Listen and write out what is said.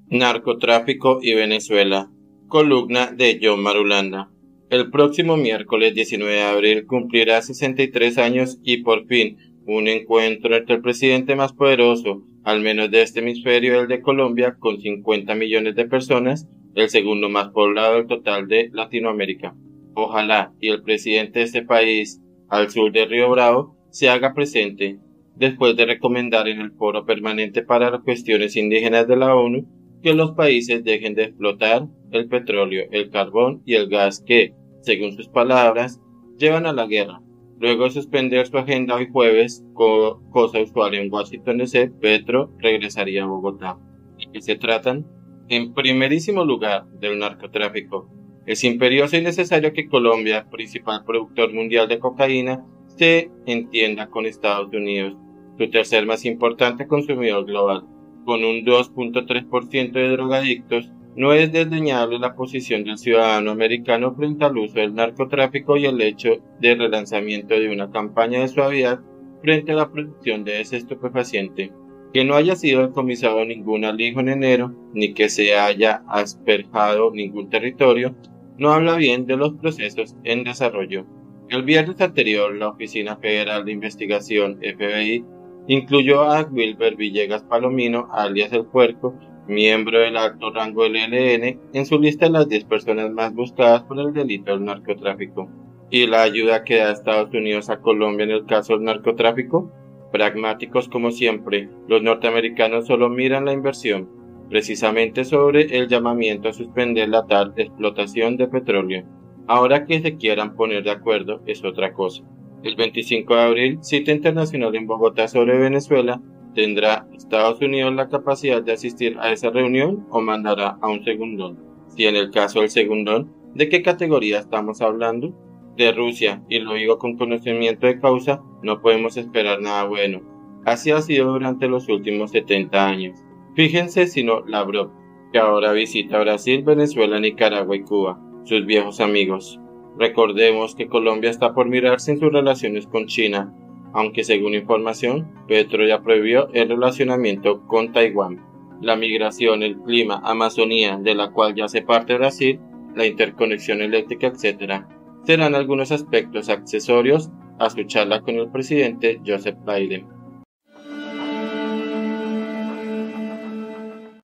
Narcotráfico y Venezuela. Columna de John Marulanda. El próximo miércoles 19 de abril cumplirá 63 años y por fin un encuentro entre el presidente más poderoso, al menos de este hemisferio, el de Colombia, con 50 millones de personas, el segundo más poblado del total de Latinoamérica. Ojalá y el presidente de este país, al sur de Río Bravo, se haga presente, después de recomendar en el Foro Permanente para las Cuestiones Indígenas de la ONU que los países dejen de explotar el petróleo, el carbón y el gas que, según sus palabras, llevan a la guerra. Luego de suspender su agenda hoy jueves, cosa usual en Washington DC, Petro regresaría a Bogotá. ¿De qué se tratan? En primerísimo lugar, del narcotráfico. Es imperioso y necesario que Colombia, principal productor mundial de cocaína, se entienda con Estados Unidos, su tercer más importante consumidor global. Con un 2.3% de drogadictos, no es desdeñable la posición del ciudadano americano frente al uso del narcotráfico y el hecho de relanzamiento de una campaña de suavidad frente a la producción de ese estupefaciente. Que no haya sido decomisado ningún alijo en enero, ni que se haya asperjado ningún territorio, no habla bien de los procesos en desarrollo. El viernes anterior, la Oficina Federal de Investigación, FBI, incluyó a Wilber Villegas Palomino, alias El Puerco, miembro del alto rango del ELN, en su lista de las 10 personas más buscadas por el delito del narcotráfico. ¿Y la ayuda que da Estados Unidos a Colombia en el caso del narcotráfico? Pragmáticos como siempre, los norteamericanos solo miran la inversión, precisamente sobre el llamamiento a suspender la tal explotación de petróleo. Ahora que se quieran poner de acuerdo es otra cosa. El 25 de abril, cita internacional en Bogotá sobre Venezuela. ¿Tendrá Estados Unidos la capacidad de asistir a esa reunión o mandará a un segundón? Si en el caso del segundón, ¿de qué categoría estamos hablando? De Rusia, y lo digo con conocimiento de causa, no podemos esperar nada bueno. Así ha sido durante los últimos 70 años. Fíjense si no Lavrov, que ahora visita Brasil, Venezuela, Nicaragua y Cuba, sus viejos amigos. Recordemos que Colombia está por mirarse en sus relaciones con China, aunque según información, Petro ya prohibió el relacionamiento con Taiwán. La migración, el clima, Amazonía, de la cual ya hace parte Brasil, la interconexión eléctrica, etc., serán algunos aspectos accesorios a su charla con el presidente Joseph Biden.